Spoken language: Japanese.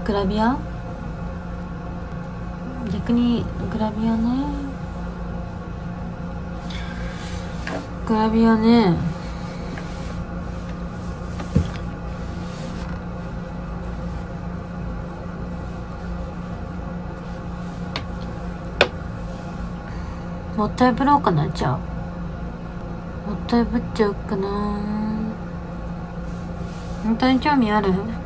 グラビア、逆にグラビアね、グラビアね。もったいぶろうかな。じゃあもったいぶっちゃおうかな。本当に興味ある？